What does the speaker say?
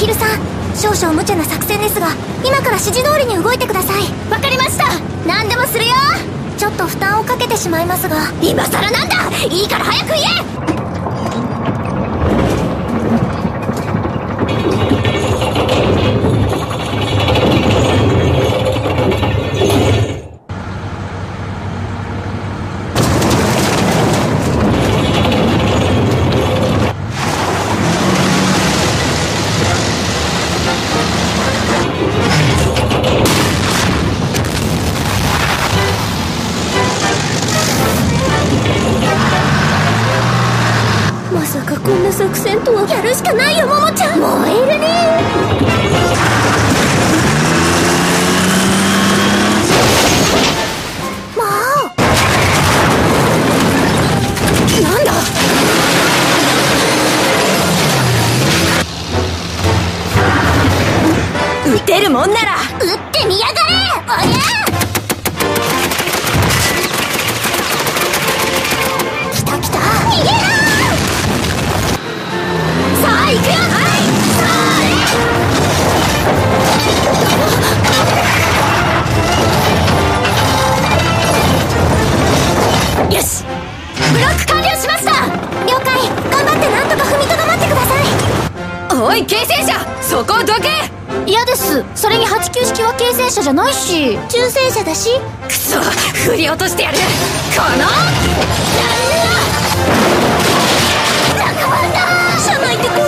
ヒルさん、少々無茶な作戦ですが今から指示通りに動いてください。わかりました。何でもするよ。ちょっと負担をかけてしまいますが。今さらなんだ。いいから早く言え。まさかこんな作戦とは。やるしかないよ、ももちゃん。燃えるね。もうなんだ。撃てるもんなら撃ってみやがれ。おりゃ。来た来た。逃げろ。さあ行くよ。はい、よし、ブロック完了しました。了解。頑張ってなんとか踏みとどまってください。おい、形戦車、そこをどけ。嫌です。それに89式は形戦車じゃないし中戦車だし。くそ、振り落としてやる。この仲間だ。車内って